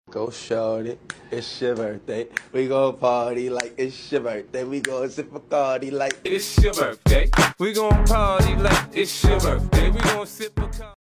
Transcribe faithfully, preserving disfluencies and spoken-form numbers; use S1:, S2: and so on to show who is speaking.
S1: Go shorty, it's your birthday. We gon' party like it's your birthday. We gon' sip Bacardi like
S2: it's your birthday. We gon' party like it's your birthday. We gon' sip Bacardi.